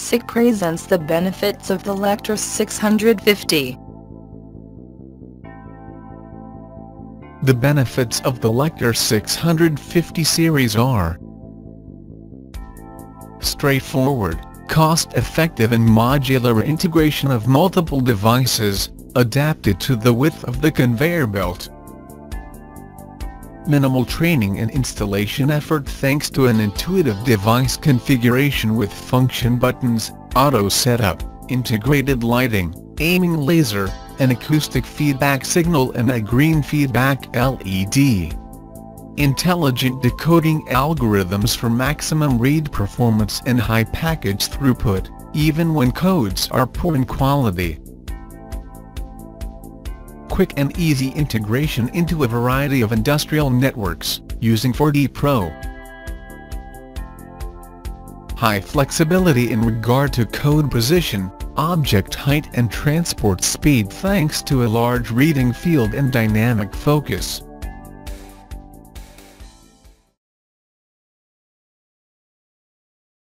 SICK presents the benefits of the Lector 650. The benefits of the Lector 650 series are straightforward, cost-effective and modular integration of multiple devices, adapted to the width of the conveyor belt. Minimal training and installation effort thanks to an intuitive device configuration with function buttons, auto setup, integrated lighting, aiming laser, an acoustic feedback signal and a green feedback LED. Intelligent decoding algorithms for maximum read performance and high package throughput, even when codes are poor in quality. Quick and easy integration into a variety of industrial networks, using 4D Pro. High flexibility in regard to code precision, object height and transport speed thanks to a large reading field and dynamic focus.